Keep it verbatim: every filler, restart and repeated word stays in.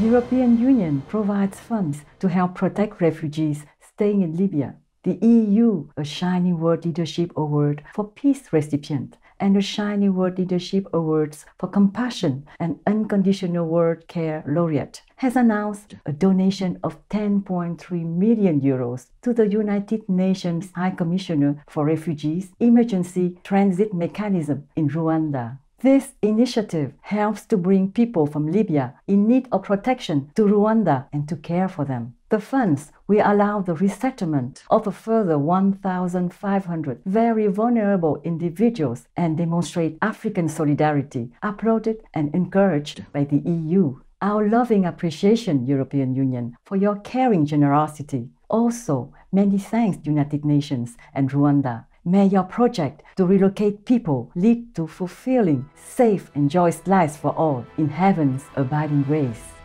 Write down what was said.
European Union provides funds to help protect refugees staying in Libya. The E U, a Shining World Leadership Award for Peace recipient, and the Shining World Leadership Awards for Compassion and Unconditional World Care laureate, has announced a donation of ten point three million euros to the United Nations High Commissioner for Refugees Emergency Transit Mechanism in Rwanda. This initiative helps to bring people from Libya in need of protection to Rwanda and to care for them. The funds will allow the resettlement of a further one thousand five hundred very vulnerable individuals and demonstrate African solidarity, applauded and encouraged by the E U. Our loving appreciation, European Union, for your caring generosity. Also, many thanks, United Nations and Rwanda. May your project to relocate people lead to fulfilling, safe and joyous lives for all in heaven's abiding grace.